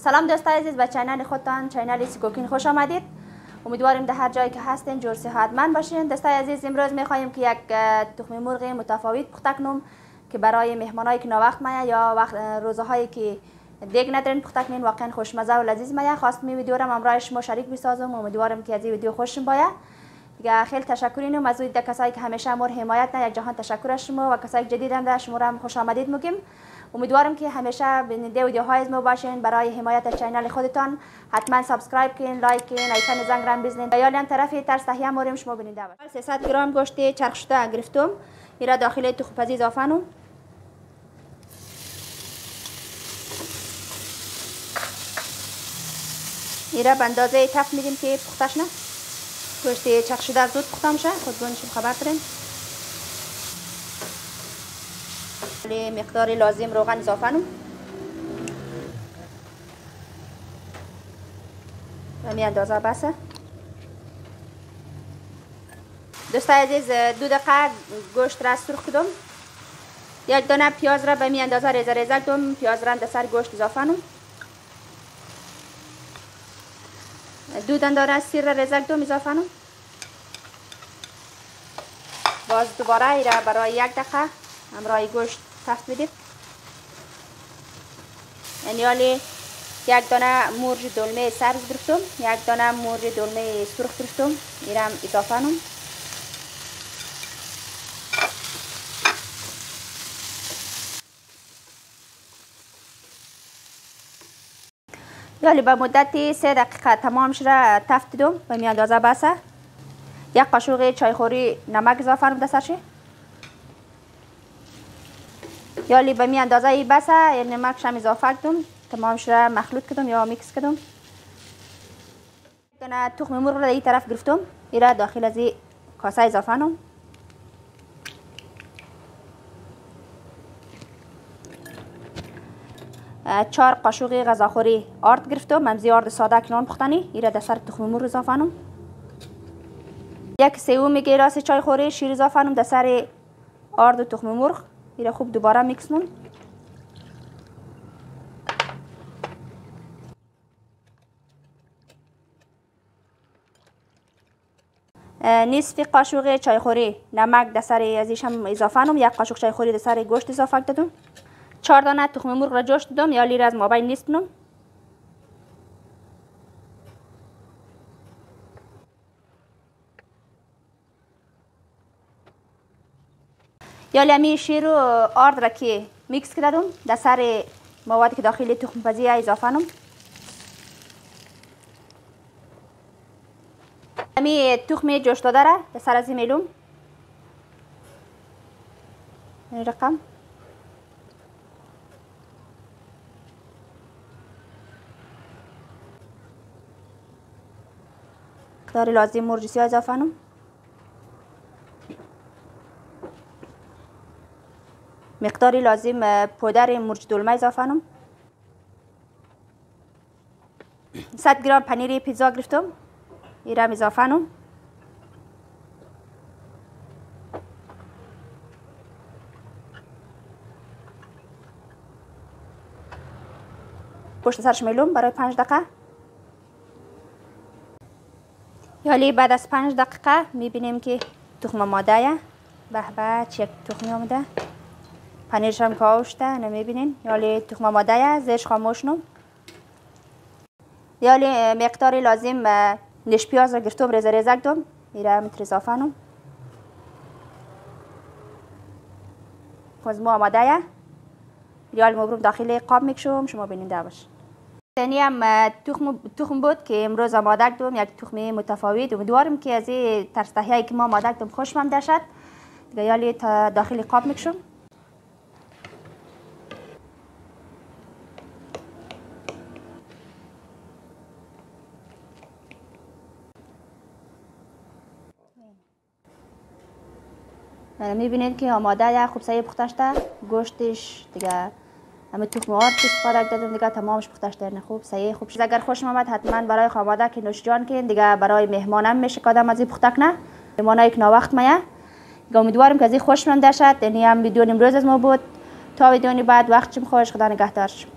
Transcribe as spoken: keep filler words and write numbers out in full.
سلام دوستای عزیز به چینل خودتان، چینل سیکوکین خوش آمدید. امیدواریم در هر جایی که هستین جور صحتمند باشین. دوستای عزیز امروز میخوایم که یک تخم مرغ متفاوت پخته کنم که برای مهمانایی که ناوقت میاد یا وقت روزهایی که دیگ ندارین پخته کنین واقعا خوشمزه و لذیذ میاد. خواستم این ویدیو رو همراه شما شریک بسازم. امیدوارم که از این ویدیو خوشتون بیاد. دیگه خیلی تشکرینم از اون کسایی که همیشه ما رو حمایت نه یک جهان تشکر شما و کسایی که جدیدن در شما رو هم خوش آمدید میگیم. امیدوارم که همیشه بیننده ویدیوهای از ما باشین. برای حمایت از چینل خودتان حتما سابسکرایب کن، لایک کن، آیکون زنگ را بزنید. یا هم طرف ترس تهیه موریم شما بیننده باشین. سیصد گرم گوشت چرخ شده گرفتم. ایرا داخل تخم پزی اضافه کنم. ایرا به اندازه تفت میدیم که پختش نه. گوشت چرخ شده زود پخته میشه. خودتون خبر دارین. مقدار لازم روغن اضافه کنم. و می اندازه بسه. دوستای عزیز دو دقیقه گوشت را سرخ کردم. یک دانه پیاز را به می اندازه ریزه ریزه کردم. پیاز را در سر گوشت اضافه کنم. دو دانه سیر را ریزه کردم اضافه کنم. باز دوباره ای را برای یک دقیقه همراه گوشت تفت بدید. یعنی حالی یک دانه مرغ دلمه سبز گرفتم، یک دانه مرغ دلمه سرخ گرفتم. ایرم اضافه کنم. یالی به مدت سه دقیقه تمام شده تفت دادم به می اندازه بسه. یک قاشق چایخوری نمک اضافه کنم در سرش. یالی به می اندازه ای بسه نمکش هم اضافه کردم. تمام شده مخلوط کردم یا میکس کردم. دانه تخم مرغ را این طرف گرفتم. این را داخل از این کاسه اضافه کنم. چهار قاشق غذاخوری آرد گرفتم. ممزی آرد ساده کنان پختنی. این را در سر تخم مرغ اضافه کنم. یک سوم گیلاس چای خوری شیر اضافه کنم در سر آرد و تخم مرغ. این را خوب دوباره میکس کنم. نصف قاشق چایخوری نمک در سر ازش هم اضافه کنم. یک قاشق چایخوری در سر گوشت اضافه کردم. چهار دانه تخم مرغ را جوش دادم یا لیره از مابین نیست کنم. یا لیمی شیر و آرد را که میکس کردم در سر موادی که داخل تخم پزی اضافه کنم. امی تخم جوش داده را در سر از میلوم این رقم مقدار لازم مرچ سیاه اضافه کنم. مقداری لازم پودر مرچ دلمه اضافه کنم. صد گرم پنیر پیتزا گرفتم. این را اضافه کنم. پشت سرش میلوم برای پنج دقیقه. یالی بعد از پنج دقیقه میبینیم که تخم ماده به به چه تخمی آمده. پنیرش هم کاشته نمیبینین. یالی تخم ماده زیرش خاموش نم. یالی مقداری لازم نش پیاز را گرفتم ریزه ریزه کردم. این را میتر اضافه کنم. کزمو آماده. یالی مبروم داخل قاب میکشم شما بیننده باش. یعنی هم تخم تخم بود که امروز آماده کردم. یک تخم متفاوت. امیدوارم که از این طرز تهیه‌ای که ما آماده کردم خوشم داشت. دیگه یالی تا داخل قاب میکشم. میبینید که آماده خوب سایه پخته شده. گوشتش دیگه همه تخم آرد استفاده کردم دیگه تمامش پخته شده خوب سایه خوب شد. اگر خوشم آمد حتما برای خانواده که نوش جان کن. دیگه برای مهمانم میشه کدام از این پخته کنه. مهمانایی که ناوقت میاد. دیگه امیدوارم که از این خوشم داشت. یعنی هم ویدیو امروز از ما بود. تا ویدیو بعد وقتم خوش. خدا نگهدارش.